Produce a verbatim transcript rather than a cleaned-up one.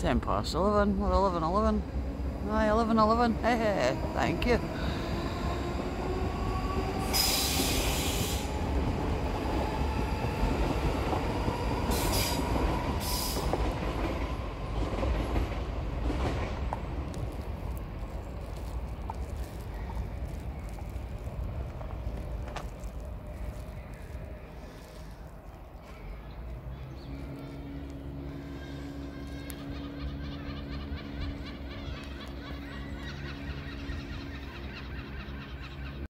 ten past eleven, or eleven eleven. Aye, eleven eleven. Hey, hey, thank you.